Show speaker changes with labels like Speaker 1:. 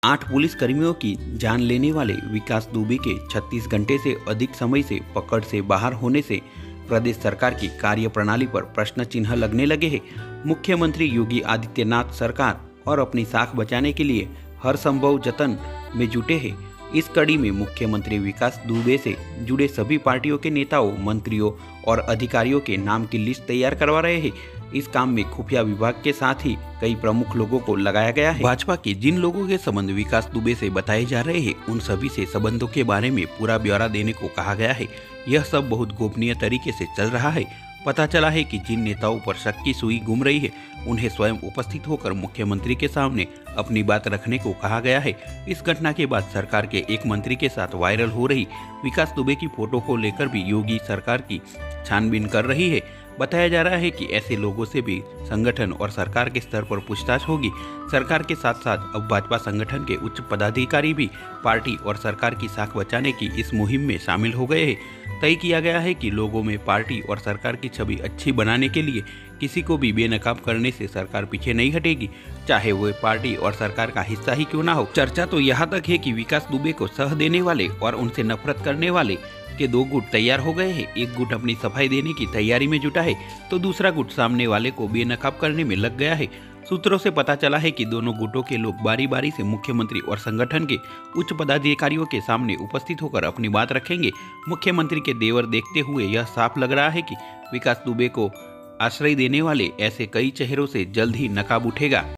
Speaker 1: 8 police कर्मियों की जान लेने वाले विकास दुबे के 36 घंटे से अधिक समय से पकड़ से बाहर होने से प्रदेश सरकार की कार्यप्रणाली पर प्रश्न चिन्ह लगने लगे हैं। मुख्यमंत्री योगी आदित्यनाथ सरकार और अपनी साख बचाने के लिए हर संभव जतन में जुटे हैं। इस कड़ी में मुख्यमंत्री विकास दुबे से जुड़े सभी पार्टियों के नेताओं, मंत्रियों और अधिकारियों के नाम की लिस्ट तैयार करवा रहे हैं। इस काम में खुफिया विभाग के साथ ही कई प्रमुख लोगों को लगाया गया है। भाजपा के जिन लोगों के संबंध विकास दुबे से बताए जा रहे हैं, उन सभी से संबंधों के बारे में पूरा ब्यौरा देने को कहा गया है। यह सब बहुत गोपनीय तरीके से चल रहा है। पता चला है कि जिन नेताओं पर शक की सुई घूम रही है, उन्हें स्वयं उपस्थित होकर मुख्यमंत्री के सामने अपनी बात रखने को कहा गया है। इस घटना के बाद सरकार के एक मंत्री के साथ वायरल हो रही विकास दुबे की फोटो को लेकर भी योगी सरकार की छानबीन कर रही है। बताया जा रहा है कि ऐसे लोगों से भी संगठन और सरकार के स्तर पर पूछताछ होगी। सरकार के साथ साथ अब भाजपा संगठन के उच्च पदाधिकारी भी पार्टी और सरकार की साख बचाने की इस मुहिम में शामिल हो गए हैं। तय किया गया है कि लोगों में पार्टी और सरकार की छवि अच्छी बनाने के लिए किसी को भी बेनकाब करने से सरकार पीछे नहीं हटेगी, चाहे वो पार्टी और सरकार का हिस्सा ही क्यों ना हो। चर्चा तो यहाँ तक है कि विकास दुबे को सह देने वाले और उनसे नफरत करने वाले के 2 गुट तैयार हो गए हैं। एक गुट अपनी सफाई देने की तैयारी में जुटा है, तो दूसरा गुट सामने वाले को बेनकाब करने में लग गया है। सूत्रों से पता चला है कि दोनों गुटों के लोग बारी बारी से मुख्यमंत्री और संगठन के उच्च पदाधिकारियों के सामने उपस्थित होकर अपनी बात रखेंगे। मुख्यमंत्री के देवर देखते हुए यह साफ लग रहा है कि विकास दुबे को आश्रय देने वाले ऐसे कई चेहरों से जल्द ही नकाब उठेगा।